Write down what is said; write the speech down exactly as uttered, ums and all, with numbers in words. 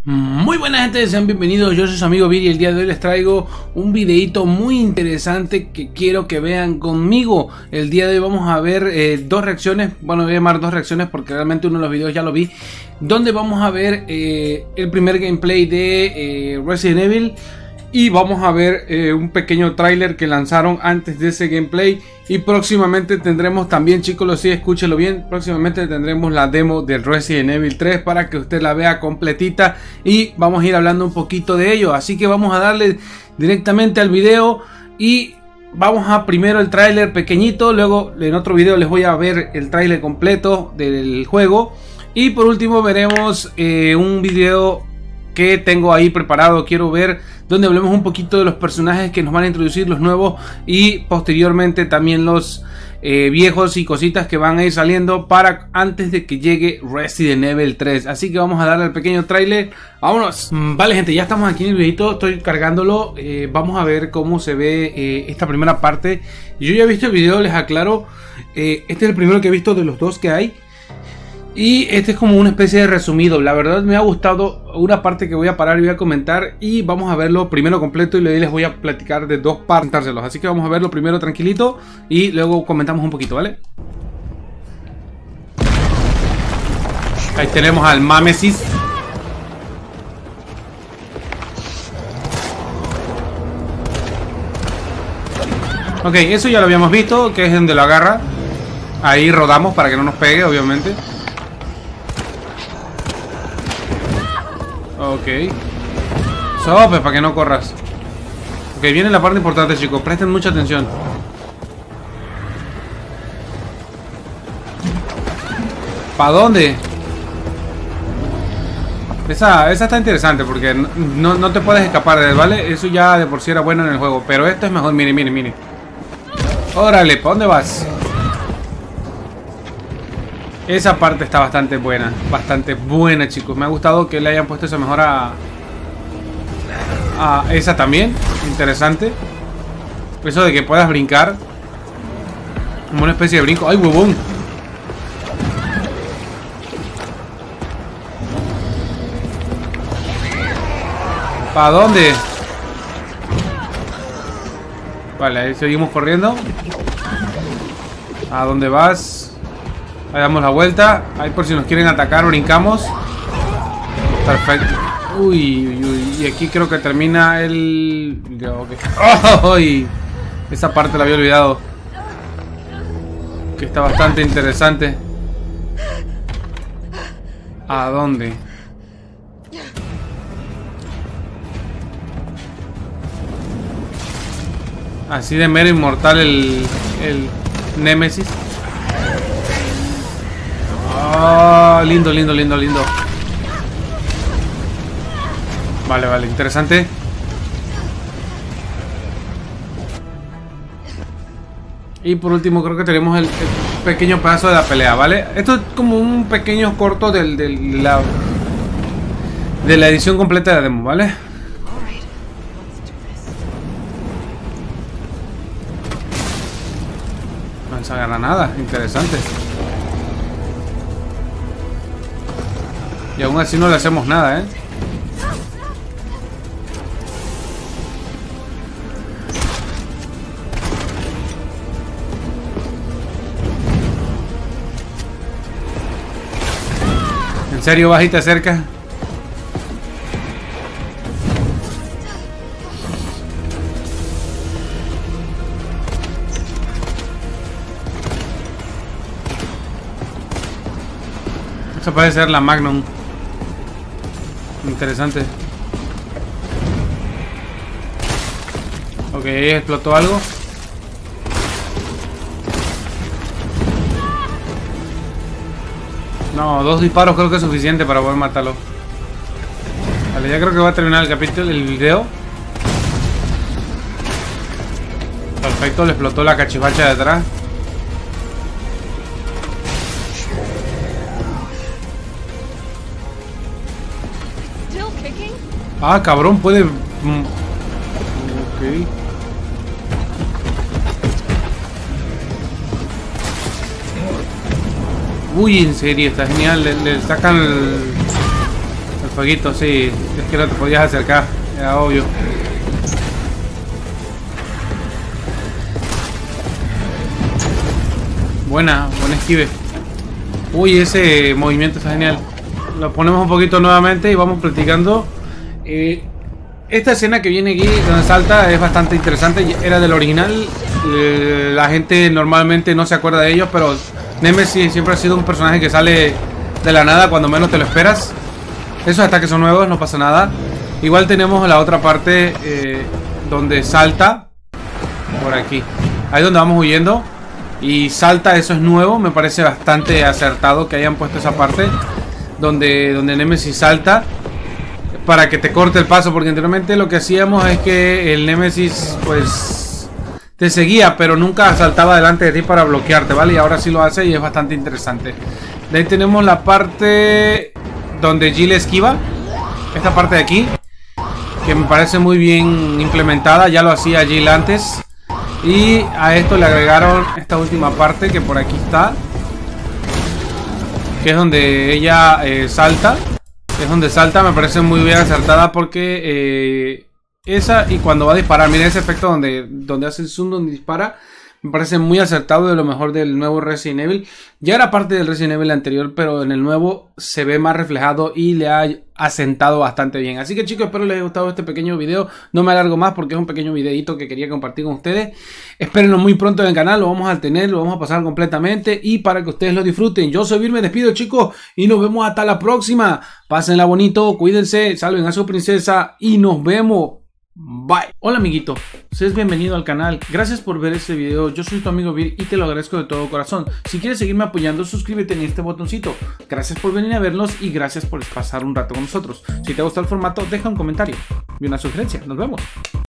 Muy buenas gente, sean bienvenidos, yo soy su amigo Viri y el día de hoy les traigo un videito muy interesante que quiero que vean conmigo. El día de hoy vamos a ver eh, dos reacciones, bueno voy a llamar dos reacciones porque realmente uno de los videos ya lo vi, donde vamos a ver eh, el primer gameplay de eh, Resident Evil y vamos a ver eh, un pequeño tráiler que lanzaron antes de ese gameplay. Y próximamente tendremos también, chicos, lo sí, escúchelo bien, próximamente tendremos la demo del Resident Evil tres para que usted la vea completita y vamos a ir hablando un poquito de ello. Así que vamos a darle directamente al video y vamos a primero el tráiler pequeñito, luego en otro video les voy a ver el tráiler completo del juego y por último veremos eh, un video que tengo ahí preparado, quiero ver, donde hablemos un poquito de los personajes que nos van a introducir, los nuevos, y posteriormente también los eh, viejos y cositas que van a ir saliendo para antes de que llegue Resident Evil tres. Así que vamos a darle al pequeño tráiler. ¡Vámonos! Vale gente, ya estamos aquí en el videito, estoy cargándolo. eh, Vamos a ver cómo se ve eh, esta primera parte. Yo ya he visto el video, les aclaro. eh, Este es el primero que he visto de los dos que hay. Y este es como una especie de resumido. La verdad me ha gustado una parte que voy a parar y voy a comentar. Y vamos a verlo primero completo y luego les voy a platicar de dos partes. Así que vamos a verlo primero tranquilito y luego comentamos un poquito, ¿vale? Ahí tenemos al Mámesis. Ok, eso ya lo habíamos visto, que es donde lo agarra. Ahí rodamos para que no nos pegue, obviamente. Ok. Sope, para que no corras. Ok, viene la parte importante, chicos. Presten mucha atención. ¿Para dónde? Esa, esa está interesante porque no, no te puedes escapar de él, ¿vale? Eso ya de por sí era bueno en el juego. Pero esto es mejor. Mire, mire, mire. Órale, ¿para dónde vas? Esa parte está bastante buena, bastante buena, chicos. Me ha gustado que le hayan puesto esa mejora a, a esa también. Interesante. Eso de que puedas brincar como una especie de brinco. ¡Ay, huevón! ¿Para dónde? Vale, ahí seguimos corriendo. ¿A dónde vas? Ahí damos la vuelta. Ahí por si nos quieren atacar, brincamos. Perfecto. Uy, uy, uy. Y aquí creo que termina el... Okay. ¡Oh! Esa parte la había olvidado. Que está bastante interesante. ¿A dónde? Así de mero inmortal el... El Némesis. Oh, lindo, lindo, lindo, lindo. Vale, vale, interesante. Y por último creo que tenemos el, el pequeño pedazo de la pelea, ¿vale? Esto es como un pequeño corto del, del, la, de la edición completa de la demo, ¿vale? Lanza granada, interesante. Y aún así no le hacemos nada, ¿eh? ¿En serio vas y te acercas? Esa puede ser la Magnum. Interesante. Ok, explotó algo. No, dos disparos creo que es suficiente para poder matarlo. Vale, ya creo que va a terminar el capítulo, el video. Perfecto, le explotó la cachivacha de atrás. Ah, cabrón, puede... Ok. Uy, en serio, está genial. Le, le sacan el, el fueguito, sí. Es que no te podías acercar, era obvio. Buena, buen esquive. Uy, ese movimiento está genial. Lo ponemos un poquito nuevamente y vamos practicando. Eh, esta escena que viene aquí, donde salta, es bastante interesante. Era del original. Eh, la gente normalmente no se acuerda de ellos, pero Nemesis siempre ha sido un personaje que sale de la nada cuando menos te lo esperas. Esos ataques son nuevos, no pasa nada. Igual tenemos la otra parte eh, donde salta. Por aquí. Ahí es donde vamos huyendo. Y salta, eso es nuevo. Me parece bastante acertado que hayan puesto esa parte Donde, donde Nemesis salta para que te corte el paso. Porque anteriormente lo que hacíamos es que el Nemesis pues te seguía, pero nunca saltaba delante de ti para bloquearte, ¿vale? Y ahora sí lo hace y es bastante interesante. De ahí tenemos la parte donde Jill esquiva. Esta parte de aquí, que me parece muy bien implementada. Ya lo hacía Jill antes. Y a esto le agregaron esta última parte que por aquí está, que es donde ella eh, salta. Es donde salta, me parece muy bien acertada porque eh, esa y cuando va a disparar, miren ese efecto donde, donde hace el zoom, donde dispara. Me parece muy acertado, de lo mejor del nuevo Resident Evil. Ya era parte del Resident Evil anterior, pero en el nuevo se ve más reflejado y le ha asentado bastante bien. Así que chicos, espero les haya gustado este pequeño video. No me alargo más porque es un pequeño videito que quería compartir con ustedes. Espérenlo muy pronto en el canal, lo vamos a tener, lo vamos a pasar completamente y para que ustedes lo disfruten. Yo soy Vir, me despido chicos y nos vemos hasta la próxima. Pásenla bonito, cuídense, salven a su princesa y nos vemos. Bye. Hola amiguito, seas bienvenido al canal. Gracias por ver este video. Yo soy tu amigo Vir y te lo agradezco de todo corazón. Si quieres seguirme apoyando, suscríbete en este botoncito. Gracias por venir a vernos y gracias por pasar un rato con nosotros. Si te gusta el formato, deja un comentario y una sugerencia. Nos vemos.